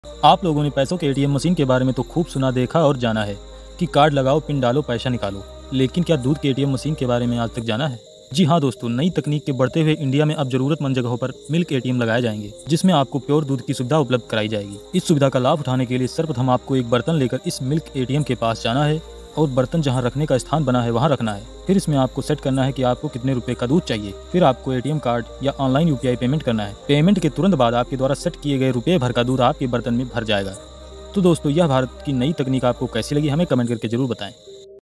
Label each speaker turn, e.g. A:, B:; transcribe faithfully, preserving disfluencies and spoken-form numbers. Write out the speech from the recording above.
A: आप लोगों ने पैसों के एटीएम मशीन के बारे में तो खूब सुना, देखा और जाना है कि कार्ड लगाओ, पिन डालो, पैसा निकालो। लेकिन क्या दूध के एटीएम मशीन के बारे में आज तक जाना है? जी हाँ दोस्तों, नई तकनीक के बढ़ते हुए इंडिया में अब जरूरतमंद जगहों पर मिल्क एटीएम लगाए जाएंगे, जिसमें आपको प्योर दूध की सुविधा उपलब्ध कराई जाएगी। इस सुविधा का लाभ उठाने के लिए सर्वप्रथम आपको एक बर्तन लेकर इस मिल्क एटीएम के पास जाना है और बर्तन जहां रखने का स्थान बना है वहां रखना है। फिर इसमें आपको सेट करना है कि आपको कितने रुपए का दूध चाहिए। फिर आपको एटीएम कार्ड या ऑनलाइन यूपीआई पेमेंट करना है। पेमेंट के तुरंत बाद आपके द्वारा सेट किए गए रुपए भर का दूध आपके बर्तन में भर जाएगा। तो दोस्तों, यह भारत की नई तकनीक आपको कैसी लगी हमें कमेंट करके जरूर बताएं।